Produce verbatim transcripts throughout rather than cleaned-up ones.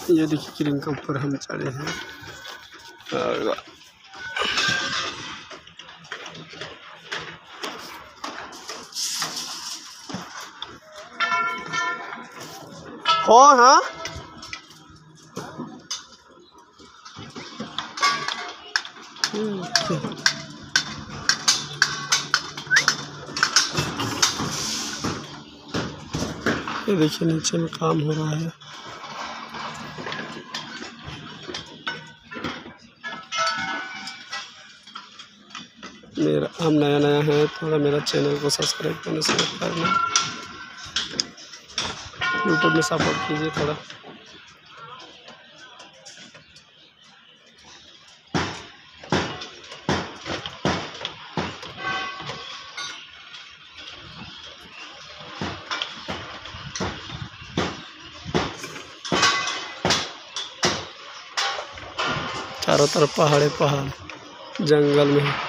ये देखिए क्रीम के ऊपर हम चढ़े हैं और हाँ हाँ ये देखिए नीचे में काम हो रहा है। मेरा हम नया नया है, थोड़ा मेरा चैनल को सब्सक्राइब करना सपोर्ट करना, यूट्यूब में सपोर्ट कीजिए थोड़ा। चारों तरफ पहाड़े पहाड़ जंगल में है।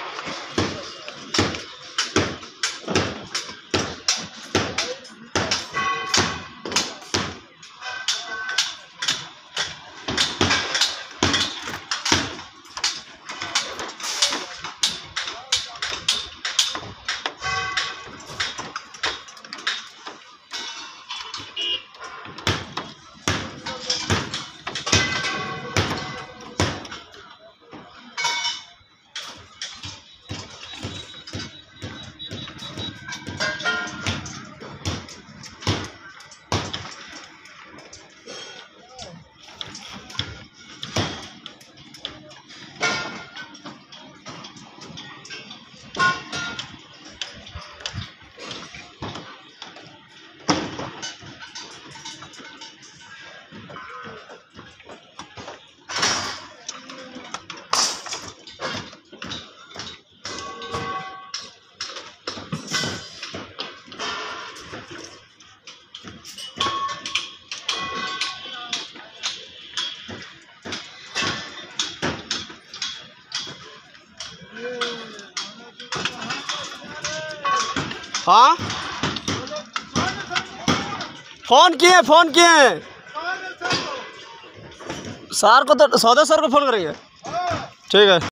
हाँ फोन किए फोन किए सर को, तो सौदे सर को फोन करेंगे। ठीक है।